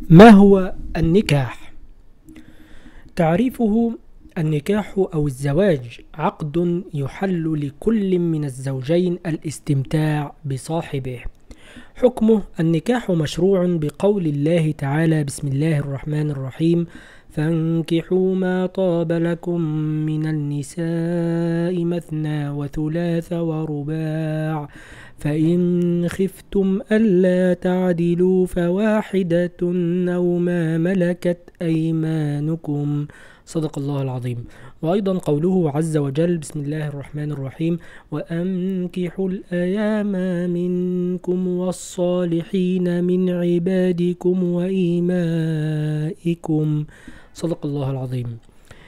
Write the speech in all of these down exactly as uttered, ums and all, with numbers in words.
ما هو النكاح؟ تعريفه: النكاح أو الزواج عقد يحل لكل من الزوجين الاستمتاع بصاحبه. حكمه: النكاح مشروع بقول الله تعالى: بسم الله الرحمن الرحيم: فانكحوا ما طاب لكم من النساء مثنى وثلاث ورباع، فإن خفتم ألا تعدلوا فواحدة أو ما ملكت أيمانكم. صدق الله العظيم. وأيضا قوله عز وجل: بسم الله الرحمن الرحيم: وأنكحوا الأيام منكم والصالحين من عبادكم وإيمائكم. صدق الله العظيم.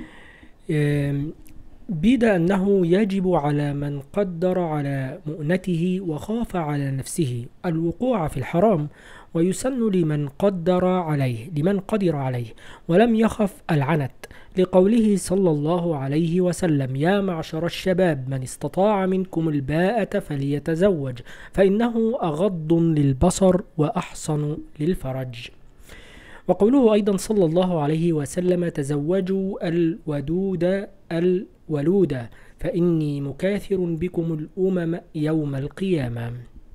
بيد أنه يجب على من قدر على مؤنته وخاف على نفسه الوقوع في الحرام، ويسن لمن قدر عليه لمن قدر عليه ولم يخف العنت، لقوله صلى الله عليه وسلم: يا معشر الشباب من استطاع منكم الباءة فليتزوج فإنه أغض للبصر وأحصن للفرج. وقوله أيضا صلى الله عليه وسلم: تزوجوا الودود الولود فإني مكاثر بكم الأمم يوم القيامة.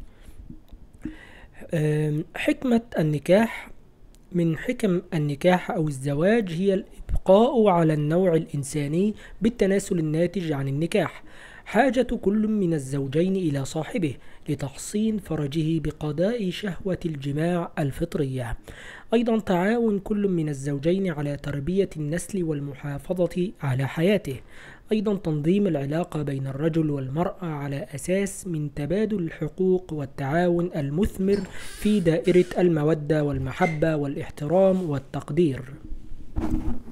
حكمة النكاح: من حكم النكاح أو الزواج هي الإبقاء على النوع الإنساني بالتناسل الناتج عن النكاح، حاجة كل من الزوجين إلى صاحبه لتحصين فرجه بقضاء شهوة الجماع الفطرية. أيضا تعاون كل من الزوجين على تربية النسل والمحافظة على حياته. أيضا تنظيم العلاقة بين الرجل والمرأة على أساس من تبادل الحقوق والتعاون المثمر في دائرة المودة والمحبة والاحترام والتقدير.